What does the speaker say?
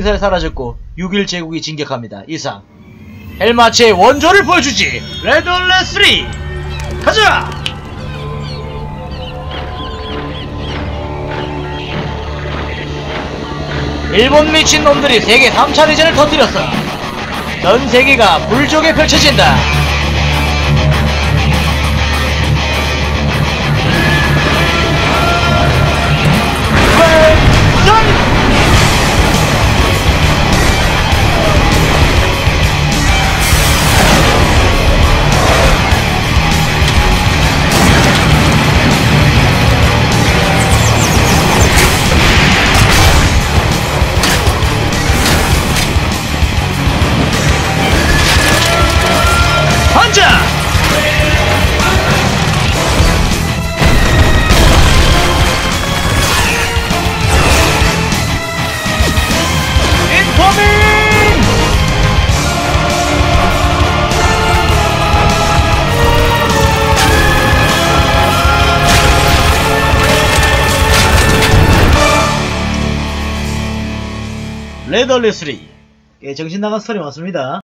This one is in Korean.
맹살 사라졌고 6일 제국이 진격합니다. 이상 헬마체의 원조를 보여주지. 레드 얼렛 3 가자. 일본 미친놈들이 세계 3차 대전을 터뜨렸어. 전 세계가 불족에 펼쳐진다. 레드 얼렛 3 정신나간 스토리 맞습니다.